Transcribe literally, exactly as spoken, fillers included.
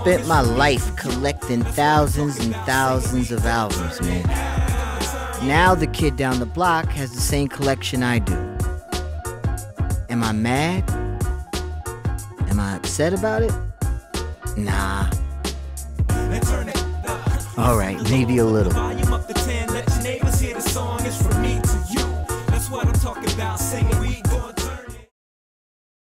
spent my life collecting thousands and thousands of albums, man. Now the kid down the block has the same collection I do. Am I mad? Am I upset about it? Nah. Alright, maybe a little. Volume up the ten, let your neighbors hear the song. It's from me to you. That's what I'm talking about. Singing, we going to